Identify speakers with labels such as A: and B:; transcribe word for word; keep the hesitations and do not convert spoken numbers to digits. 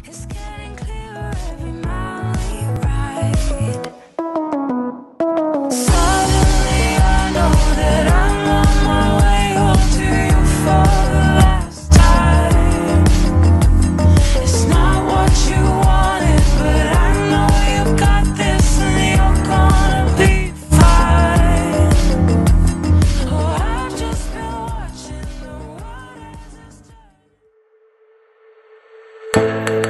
A: It's getting clearer every mile we ride. Suddenly I know that I'm on my way home to you for the last time. It's not what you wanted, but I know you got this and you're gonna be fine. Oh, I've just been watching the waters as time.